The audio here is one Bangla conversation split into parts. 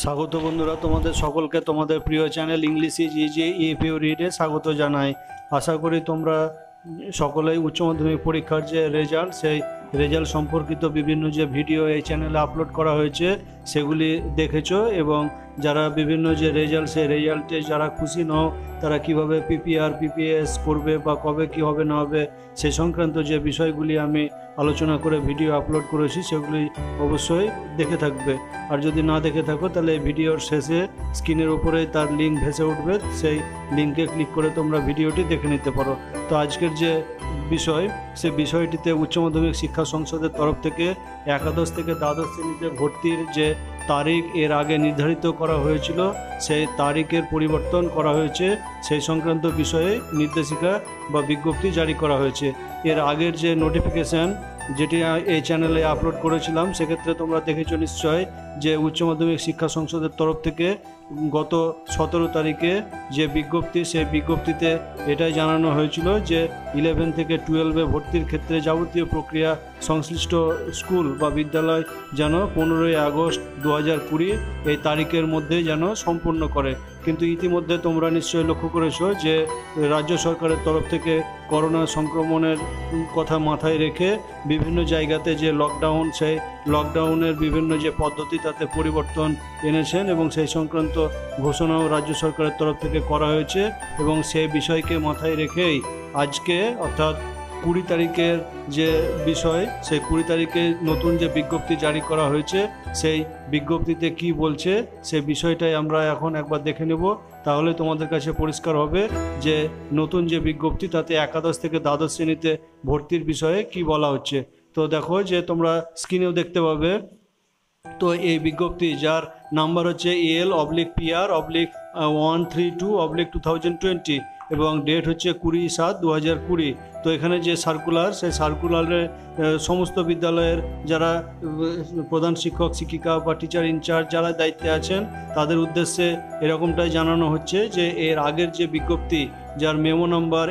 স্বাগত বন্ধুরা, তোমাদের সকলকে তোমাদের প্রিয় channel English is easy if you read স্বাগত জানাই। আশা করি তোমরা সকলেই উচ্চ মাধ্যমিক পরীক্ষার যে রেজাল্ট, সেই রেজাল্ট সম্পর্কিত বিভিন্ন যে ভিডিও এই চ্যানেলে আপলোড করা হয়েছে সেগুলি দেখেছো, এবং যারা বিভিন্ন যে রেজাল্ট, সেই রেজাল্টে যারা খুশি নও তারা কিভাবে পিপিআর পিপিএস করবে বা কবে কি হবে না হবে সে সংক্রান্ত যে বিষয়গুলি আমি আলোচনা করে ভিডিও আপলোড করেছি সেগুলি অবশ্যই দেখে থাকবে। আর যদি না দেখে থাকো তাহলে ভিডিওর শেষে স্ক্রিনের উপরে তার লিঙ্ক ভেসে উঠবে, সেই লিঙ্কে ক্লিক করে তোমরা ভিডিওটি দেখে নিতে পারো। তো আজকের যে বিষয়, সে বিষয়টিতে উচ্চ মাধ্যমিক শিক্ষা সংসদের তরফ থেকে একাদশ থেকে দ্বাদশ শ্রেণীতে ভর্তির যে তারিখ এর আগে নির্ধারিত করা হয়েছিল সেই তারিখের পরিবর্তন করা হয়েছে, সেই সংক্রান্ত বিষয়ে নির্দেশিকা বা বিজ্ঞপ্তি জারি করা হয়েছে। এর আগের যে নোটিফিকেশান যেটি এই চ্যানেলে আপলোড করেছিলাম সেক্ষেত্রে তোমরা দেখেছো নিশ্চয় যে উচ্চ মাধ্যমিক শিক্ষা সংসদের তরফ থেকে গত 17 তারিখে যে বিজ্ঞপ্তি, সেই বিজ্ঞপ্তিতে এটাই জানানো হয়েছিল যে 11 থেকে 12-এ ভর্তির ক্ষেত্রে যাবতীয় প্রক্রিয়া সংশ্লিষ্ট স্কুল বা বিদ্যালয় যেন 15ই আগস্ট 2020 এই তারিখের মধ্যে যেন সম্পূর্ণ করে। কিন্তু ইতিমধ্যে তোমরা নিশ্চয়ই লক্ষ্য করেছো যে রাজ্য সরকারের তরফ থেকে করোনা সংক্রমণের কথা মাথায় রেখে বিভিন্ন জায়গাতে যে লকডাউন, সেই লকডাউনের বিভিন্ন যে পদ্ধতি তাতে পরিবর্তন এনেছেন এবং সেই সংক্রান্ত ঘোষণাও রাজ্য সরকারের তরফ থেকে করা হয়েছে। এবং সেই বিষয়কে মাথায় রেখেই আজকে অর্থাৎ 20 তারিখের যে বিষয়, সেই 20 তারিখে নতুন যে বিজ্ঞপ্তি জারি করা হয়েছে সেই বিজ্ঞপ্তিতে কি বলছে সেই বিষয়টাই আমরা এখন একবার দেখে নেব। তাহলে তোমাদের কাছে পরিষ্কার হবে যে নতুন যে বিজ্ঞপ্তি তাতে একাদশ থেকে দ্বাদশ শ্রেণীতে ভর্তির বিষয়ে কি বলা হচ্ছে। তো দেখো যে তোমরা স্ক্রিনেও দেখতে পাবে। তো এই বিজ্ঞপ্তি যার নাম্বার হচ্ছে AL/PR/132/2020 এবং ডেট হচ্ছে 20/7/2020। তো এখানে যে সার্কুলার, সেই সার্কুলারে সমস্ত বিদ্যালয়ের যারা প্রধান শিক্ষক শিক্ষিকা বা টিচার ইনচার্জ যারা দায়িত্বে আছেন তাদের উদ্দেশ্যে এরকমটাই জানানো হচ্ছে যে এর আগের যে বিজ্ঞপ্তি যার memo number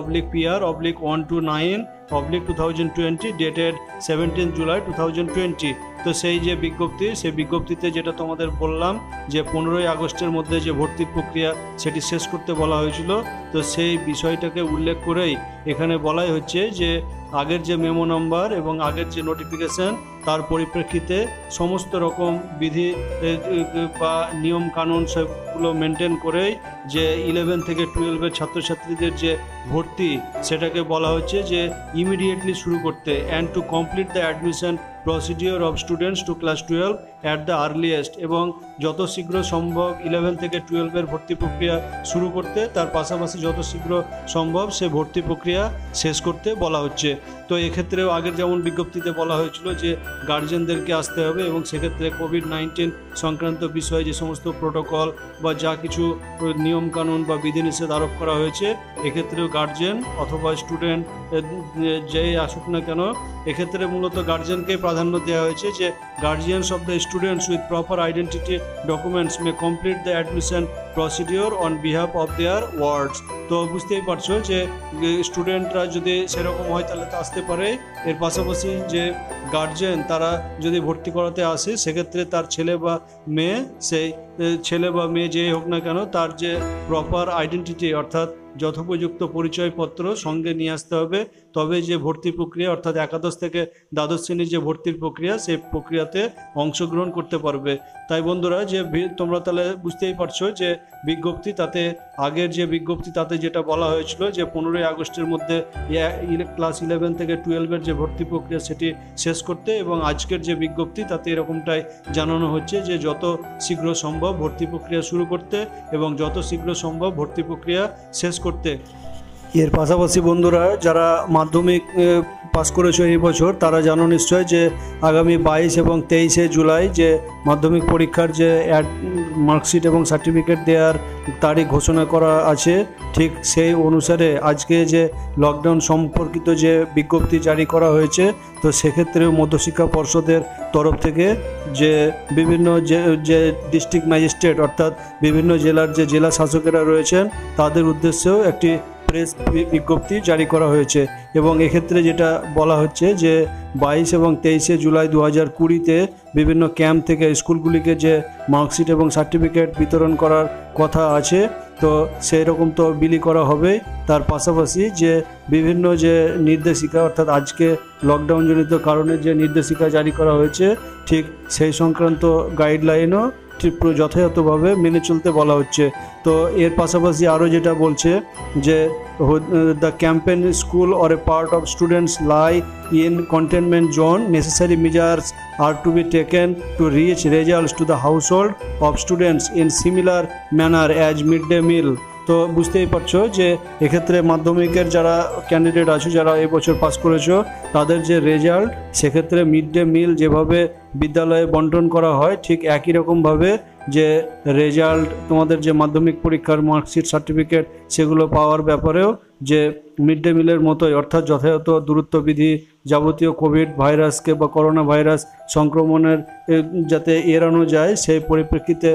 AL/PR/129/2020 dated 17 July 2020। তো সেই যে বিজ্ঞপ্তি, সেই বিজ্ঞপ্তিতে যেটা তোমাদের বললাম যে 15ই আগস্টের মধ্যে যে ভর্তির প্রক্রিয়া সেটি শেষ করতে বলা হয়েছিল, তো সেই বিষয়টাকে উল্লেখ করেই এখানে বলাই হচ্ছে যে আগের যে মেমো নাম্বার এবং আগের যে নোটিফিকেশান তার পরিপ্রেক্ষিতে সমস্ত রকম বিধি বা নিয়ম কানুন সেগুলো মেনটেন করেই যে 11 থেকে 12-এর ছাত্রছাত্রীদের যে ভর্তি সেটাকে বলা হচ্ছে যে ইমিডিয়েটলি শুরু করতে, and to complete the admission procedure of students to class 12 at the earliest, এবং যত শীঘ্র সম্ভব 11 থেকে 12-এর ভর্তি প্রক্রিয়া শুরু করতে, তার পাশাপাশি যত শীঘ্র সম্ভব সে ভর্তি প্রক্রিয়া শেষ করতে বলা হচ্ছে। তো এক্ষেত্রেও আগের যেমন বিজ্ঞপ্তিতে বলা হয়েছিল যে গার্জেনদেরকে আসতে হবে এবং সেক্ষেত্রে কোভিড-19 সংক্রান্ত বিষয়ে যে সমস্ত প্রোটোকল বা যা কিছু নিয়মকানুন বা বিধিনিষেধ আরোপ করা হয়েছে, এক্ষেত্রেও গার্জেন অথবা স্টুডেন্ট যেই আসুক না কেন এক্ষেত্রে মূলত গার্জেনকেই প্রাধান্য দেওয়া হয়েছে যে guardians of the students with proper identity documents may complete the admission procedure on behalf of their wards. তো বুঝতেই পারছো যে স্টুডেন্টরা যদি সেরকম হয় তাহলে তো আসতে পারে, এর পাশাপাশি যে গার্জেন তারা যদি ভর্তি করাতে আসে সেক্ষেত্রে তার ছেলে বা মেয়ে, সেই ছেলে বা মেয়ে যেই হোক না কেন তার যে প্রপার আইডেন্টিটি অর্থাৎ যথোপযুক্ত পরিচয়পত্র সঙ্গে নিয়ে আসতে হবে, তবে যে ভর্তি প্রক্রিয়া অর্থাৎ একাদশ থেকে দ্বাদশ শ্রেণীর যে ভর্তির প্রক্রিয়া সেই প্রক্রিয়াতে অংশগ্রহণ করতে পারবে। তাই বন্ধুরা যে তোমরা তাহলে বুঝতেই পারছো যে বিজ্ঞপ্তি তাতে আগের যে বিজ্ঞপ্তি তাতে যেটা বলা হয়েছিল যে 15ই আগস্টের মধ্যে ক্লাস 11 থেকে 12-এর যে ভর্তি প্রক্রিয়া সেটি শেষ করতে, এবং আজকের যে বিজ্ঞপ্তি তাতে এরকমটাই জানানো হচ্ছে যে যত শীঘ্র সম্ভব ভর্তি প্রক্রিয়া শুরু করতে এবং যত শীঘ্র সম্ভব ভর্তি প্রক্রিয়া শেষ করতে। এর পাশাপাশি বন্ধুরা যারা মাধ্যমিক পাস করেছো এই বছর তারা জানো নিশ্চয় যে আগামী 22 এবং 23শে জুলাই যে মাধ্যমিক পরীক্ষার যে মার্কশিট এবং সার্টিফিকেট দেওয়ার তারিখ ঘোষণা করা আছে, ঠিক সেই অনুসারে আজকে যে লকডাউন সম্পর্কিত যে বিজ্ঞপ্তি জারি করা হয়েছে, তো সেক্ষেত্রেও মধ্যশিক্ষা পর্ষদের তরফ থেকে যে বিভিন্ন যে ডিস্ট্রিক্ট ম্যাজিস্ট্রেট অর্থাৎ বিভিন্ন জেলার যে জেলা শাসকেরা রয়েছেন তাদের উদ্দেশ্যেও একটি প্রেস বিজ্ঞপ্তি জারি করা হয়েছে। এবং এক্ষেত্রে যেটা বলা হচ্ছে যে 22 এবং 23 জুলাই 2020-তে বিভিন্ন ক্যাম্প থেকে স্কুলগুলিকে যে মার্কশিট এবং সার্টিফিকেট বিতরণ করার কথা আছে, তো সেই রকম তো বিলি করা হবে। তার পাশাপাশি যে বিভিন্ন যে নির্দেশিকা, অর্থাৎ আজকে লকডাউনজনিত কারণে যে নির্দেশিকা জারি করা হয়েছে, ঠিক সেই সংক্রান্ত গাইডলাইনও ঠিক যথাযথভাবে মেনে চলতে বলা হচ্ছে। তো এর পাশাপাশি আরও যেটা বলছে যে the campaign school or a part of students lie in containment zone, necessary measures are to be taken to reach results to the household of students in similar manner as mid day meal. তো বুঝতেই পারছো যে এক্ষেত্রে মাধ্যমিকের যারা ক্যান্ডিডেট আছে, যারা এবছর পাস করেছো, তাদের যে রেজাল্ট, সেক্ষেত্রে মিড ডে মিল যেভাবে বিদ্যালয়ে বন্টন করা হয়, ঠিক একই রকমভাবে যে রেজাল্ট, তোমাদের যে মাধ্যমিক পরীক্ষার মার্কশিট, সার্টিফিকেট, সেগুলো পাওয়ার ব্যাপারেও যে মিড ডে মিলের মতোই, অর্থাৎ যথাযথ দূরত্ববিধি, যাবতীয় কোভিড ভাইরাসকে বা করোনা ভাইরাস সংক্রমণের যাতে এড়ানো যায়, সেই পরিপ্রেক্ষিতে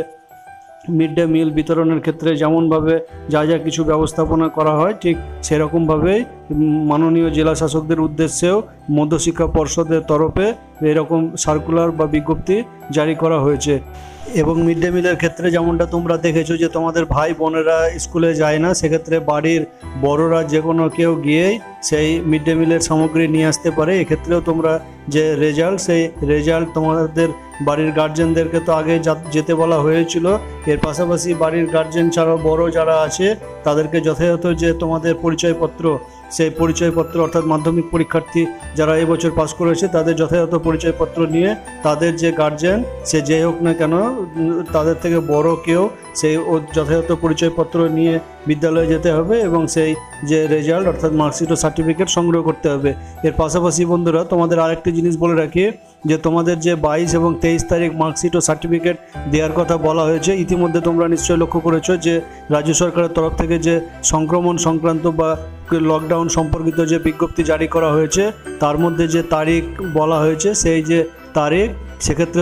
মিড ডে মিল বিতরণের ক্ষেত্রে যেমনভাবে যা যা কিছু ব্যবস্থাপনা করা হয়, ঠিক সেরকমভাবেই মাননীয় জেলা শাসকদের উদ্দেশ্যেও মধ্যশিক্ষা পর্ষদের তরফে এরকম সার্কুলার বা বিজ্ঞপ্তি জারি করা হয়েছে। এবং মিড ডে মিলের ক্ষেত্রে যেমনটা তোমরা দেখেছো যে তোমাদের ভাই বোনেরা স্কুলে যায় না, সেক্ষেত্রে বাড়ির বড়রা যে কোনো কেউ গিয়েই সেই মিড ডে মিলের সামগ্রী নিয়ে আসতে পারে। এক্ষেত্রেও তোমরা যে রেজাল্ট, সেই রেজাল্ট তোমাদের বাড়ির গার্জেনদেরকে তো আগে যেতে বলা হয়েছিল। এর পাশাপাশি বাড়ির গার্জেন ছাড়াও বড় যারা আছে, তাদেরকে যথাযথ যে তোমাদের পরিচয়পত্র, সেই পরিচয়পত্র, অর্থাৎ মাধ্যমিক পরীক্ষার্থী যারা এবছর পাস করেছে, তাদের যথাযথ পরিচয়পত্র নিয়ে তাদের যে গার্জেন, সে যে হোক না কেন, তাদের থেকে বড় কেউ, সেই যথাযথ পরিচয়পত্র নিয়ে বিদ্যালয়ে যেতে হবে এবং সেই যে রেজাল্ট, অর্থাৎ মার্কশিট ও সার্টিফিকেট সংগ্রহ করতে হবে। এর পাশাপাশি বন্ধুরা, তোমাদের আরেকটি জিনিস বলে রাখি যে তোমাদের যে 22 এবং 23 তারিখ মার্কশিট ও সার্টিফিকেট দেওয়ার কথা বলা হয়েছে, ইতিমধ্যে তোমরা নিশ্চয়ই লক্ষ্য করেছো যে রাজ্য সরকারের তরফ থেকে যে সংক্রমণ সংক্রান্ত বা লকডাউন সম্পর্কিত যে বিজ্ঞপ্তি জারি করা হয়েছে, তার মধ্যে যে তারিখ বলা হয়েছে, সেই যে তারিখ, সেক্ষেত্রে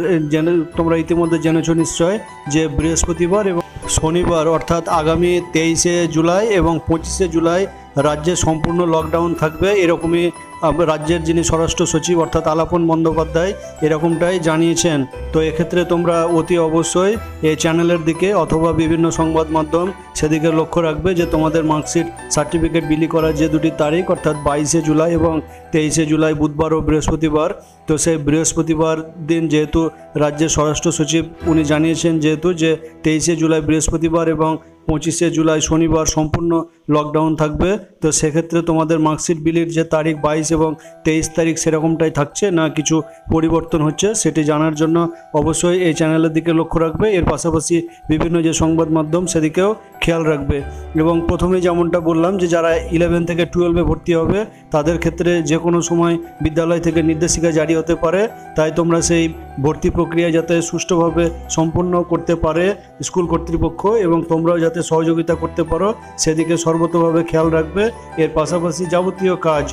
তোমরা ইতিমধ্যে জেনেছো নিশ্চয় যে বৃহস্পতিবার এবং শনিবার, অর্থাৎ আগামী 23 জুলাই এবং 25 জুলাই রাজ্যে সম্পূর্ণ লকডাউন থাকবে। এরকমই রাজ্যের যিনি স্বরাষ্ট্র সচিব, অর্থাৎ আলাপন বন্দ্যোপাধ্যায়, এরকমটাই জানিয়েছেন। তো এক্ষেত্রে তোমরা অতি অবশ্যই এই চ্যানেলের দিকে অথবা বিভিন্ন সংবাদ মাধ্যম সেদিকে লক্ষ্য রাখবে যে তোমাদের মার্কশিট, সার্টিফিকেট বিলি করার যে দুটি তারিখ, অর্থাৎ 22 জুলাই এবং 23 জুলাই, বুধবার ও বৃহস্পতিবার। তো সেই বৃহস্পতিবার দিন যেহেতু রাজ্যের স্বরাষ্ট্র সচিব উনি জানিয়েছেন যেহেতু যে 23 জুলাই বৃহস্পতিবার এবং 25 জুলাই শনিবার সম্পূর্ণ লকডাউন থাকবে, তো সেক্ষেত্রে তোমাদের মার্কশিট বিলির যে তারিখ 22 এবং 23 তারিখ সেরকমটাই থাকছে না কিছু পরিবর্তন হচ্ছে, সেটি জানার জন্য অবশ্যই এই চ্যানেলের দিকে লক্ষ্য রাখবে। এর পাশাপাশি বিভিন্ন যে সংবাদ মাধ্যম সেদিকেও খেয়াল রাখবে। এবং প্রথমেই যেমনটা বললাম যে যারা 11 থেকে 12-এ ভর্তি হবে, তাদের ক্ষেত্রে যে কোনো সময় বিদ্যালয় থেকে নির্দেশিকা জারি হতে পারে। তাই তোমরা সেই ভর্তি প্রক্রিয়া যাতে সুষ্ঠুভাবে সম্পন্ন করতে পারে স্কুল কর্তৃপক্ষ এবং তোমরাও যাতে সহযোগিতা করতে পারো, সেদিকে সর্বতোভাবে খেয়াল রাখবে। এর পাশাপাশি যাবতীয় কাজ,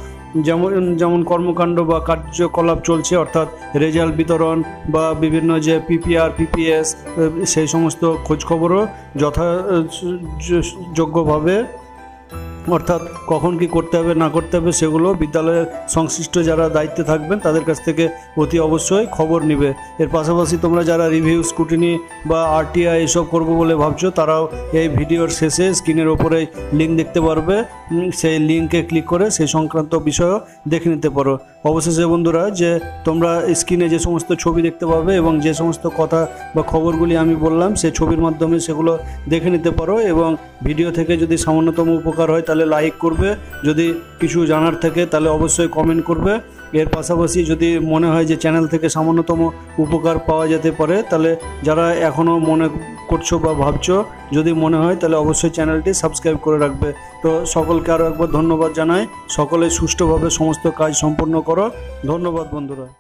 যেমন কর্মকাণ্ড বা কার্যকলাপ চলছে, অর্থাৎ রেজাল্ট বিতরণ বা বিভিন্ন যে পিপিআর, পিপিএস, সেই সমস্ত খোঁজখবরও যথাযোগ্যভাবে, অর্থাৎ কখন কি করতে হবে না করতে হবে, সেগুলো বিদ্যালয়ের সংশ্লিষ্ট যারা দায়িত্বে থাকবেন তাদের কাছ থেকে অতি অবশ্যই খবর নেবে। এর পাশাপাশি তোমরা যারা রিভিউ, স্কুটিনি বা আরটিআই এসব করবো বলে ভাবছো, তারাও এই ভিডিওর শেষে স্ক্রিনের ওপরে লিঙ্ক দেখতে পারবে, সেই লিঙ্কে ক্লিক করে সেই সংক্রান্ত বিষয়ও দেখে নিতে পারো। অবশেষে বন্ধুরা, যে তোমরা স্ক্রিনে যে সমস্ত ছবি দেখতে পাবে এবং যে সমস্ত কথা বা খবরগুলি আমি বললাম, সেই ছবির মাধ্যমে সেগুলো দেখে নিতে পারো। এবং ভিডিও থেকে যদি সামান্যতম উপকার হয় তাহলে লাইক করবে, যদি কিছু জানার থাকে তাহলে অবশ্যই কমেন্ট করবে। এর পাশাপাশি যদি মনে হয় যে চ্যানেল থেকে সামান্যতম উপকার পাওয়া যেতে পারে, তাহলে যারা এখনও মনে করছো বা ভাবছো, যদি মনে হয় তাহলে অবশ্যই চ্যানেলটি সাবস্ক্রাইব করে রাখবে। তো সকলকে আরও একবার ধন্যবাদ জানাই। সকলে সুষ্ঠুভাবে সমস্ত কাজ সম্পন্ন করো। ধন্যবাদ বন্ধুরা।